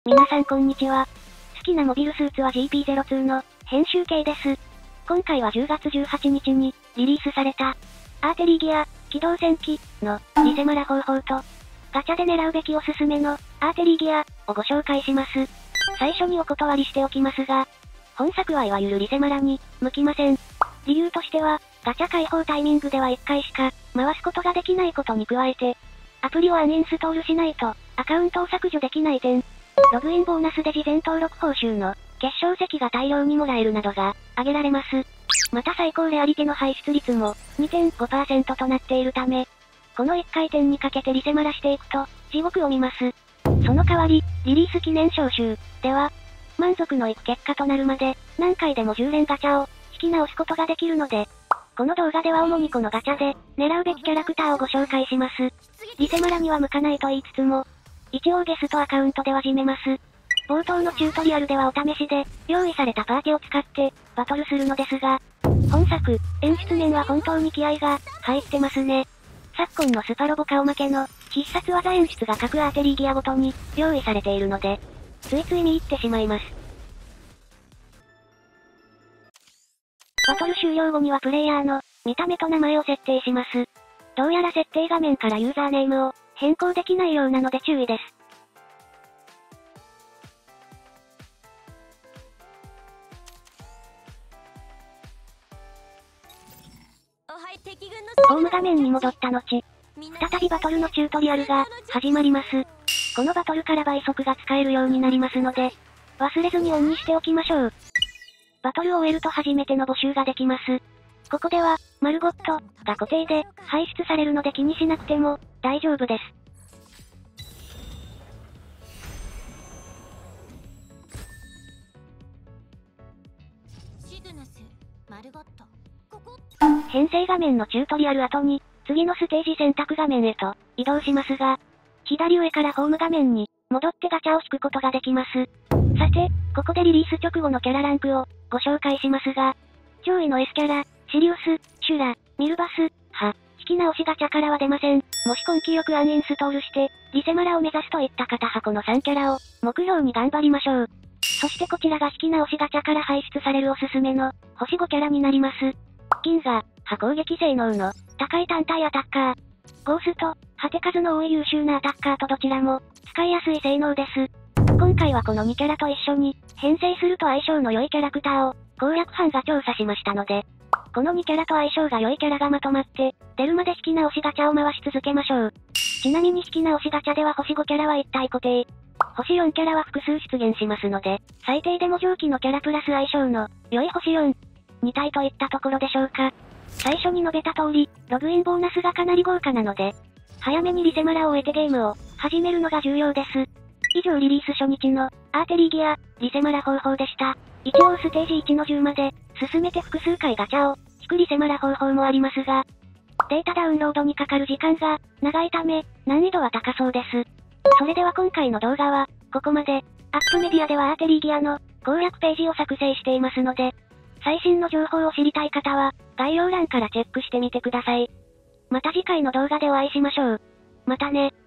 皆さんこんにちは。好きなモビルスーツは GP02 の編集系です。今回は10月18日にリリースされたアーテリーギア機動戦機のリセマラ方法とガチャで狙うべきおすすめのアーテリーギアをご紹介します。最初にお断りしておきますが、本作はいわゆるリセマラに向きません。理由としては、ガチャ開放タイミングでは1回しか回すことができないことに加えて、アプリをアンインストールしないとアカウントを削除できない点、ログインボーナスで事前登録報酬の決勝席が大量にもらえるなどが挙げられます。また最高レアリテの排出率も 2.5% となっているため、この1回転にかけてリセマラしていくと地獄を見ます。その代わり、リリース記念招集では、満足のいく結果となるまで何回でも10連ガチャを引き直すことができるので、この動画では主にこのガチャで狙うべきキャラクターをご紹介します。リセマラには向かないと言いつつも、一応ゲストアカウントでは始めます。冒頭のチュートリアルではお試しで用意されたパーティを使ってバトルするのですが、本作、演出面は本当に気合が入ってますね。昨今のスパロボ顔負けの必殺技演出が各アーテリーギアごとに用意されているので、ついつい見入ってしまいます。バトル終了後にはプレイヤーの見た目と名前を設定します。どうやら設定画面からユーザーネームを変更できないようなので注意です。ホーム画面に戻った後、再びバトルのチュートリアルが始まります。このバトルから倍速が使えるようになりますので、忘れずにオンにしておきましょう。バトルを終えると初めての募集ができます。ここでは、マルゴットが固定で排出されるので気にしなくても大丈夫です。編成画面のチュートリアル後に、次のステージ選択画面へと移動しますが、左上からホーム画面に戻ってガチャを引くことができます。さて、ここでリリース直後のキャラランクをご紹介しますが、上位の S キャラ、シリウス、シュラ、ミルバス、引き直しガチャからは出ません。もし根気よくアンインストールして、リセマラを目指すといった方はこの3キャラを目標に頑張りましょう。そしてこちらが引き直しガチャから排出されるおすすめの星5キャラになります。銀河、攻撃性能の高い単体アタッカー。ゴースト、手数の多い優秀なアタッカーとどちらも使いやすい性能です。今回はこの2キャラと一緒に編成すると相性の良いキャラクターを攻略班が調査しましたので、この2キャラと相性が良いキャラがまとまって出るまで引き直しガチャを回し続けましょう。ちなみに引き直しガチャでは星5キャラは1体固定。星4キャラは複数出現しますので、最低でも上記のキャラプラス相性の良い星4、2体といったところでしょうか。最初に述べた通り、ログインボーナスがかなり豪華なので、早めにリセマラを終えてゲームを始めるのが重要です。以上リリース初日のアーテリーギア、リセマラ方法でした。一応ステージ1の10まで進めて複数回ガチャを引くリセマラ方法もありますが、データダウンロードにかかる時間が長いため難易度は高そうです。それでは今回の動画はここまで。アップメディアではアーテリーギアの攻略ページを作成していますので、最新の情報を知りたい方は概要欄からチェックしてみてください。また次回の動画でお会いしましょう。またね。